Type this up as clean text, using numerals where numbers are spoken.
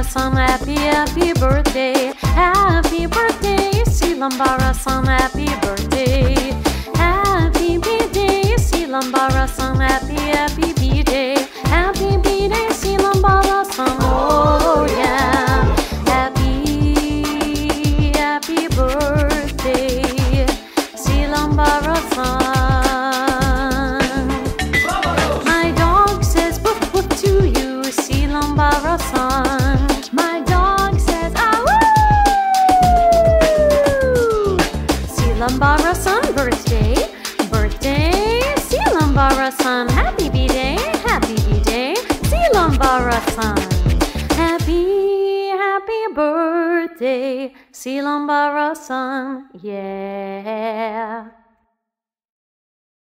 Silambarasan, happy birthday. Happy birthday, Silambarasan, happy birthday. Happy birthday, Silambarasan, happy birthday. Happy birthday, Silambarasan, oh yeah. Happy birthday, Silambarasan. My dog says woof woof to you, Silambarasan. My dog says awoo. Silambarasan birthday, Silambarasan, happy birthday, Silambarasan. Happy birthday, Silambarasan, yeah.